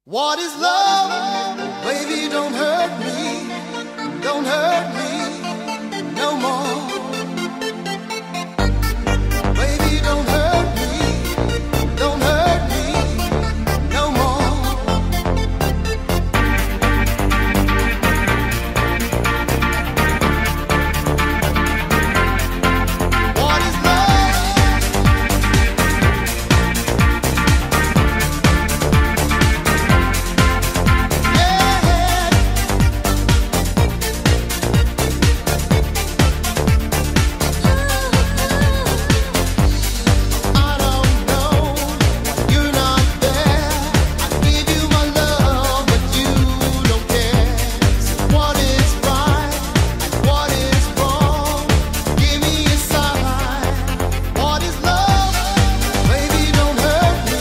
What is love? Baby, don't hurt me no more. Baby, don't hurt me no more. What is love? Yeah. I don't know, you're not there. I give you my love, but you don't care. So what is right and what is wrong? Give me a sign. What is love? Baby, don't hurt me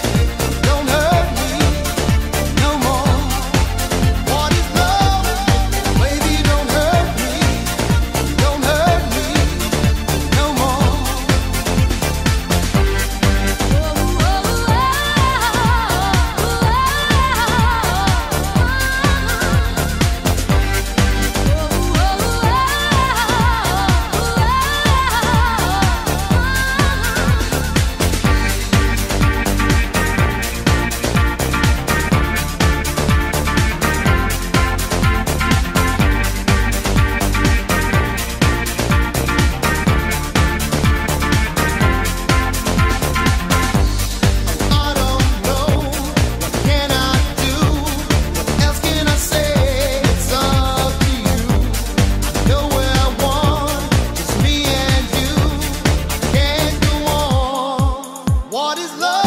no more. What is love? Baby, don't hurt me no more. I don't know, what can I do? What else can I say? It's up to you. I know where I want, just me and you. I can't go on. What is love?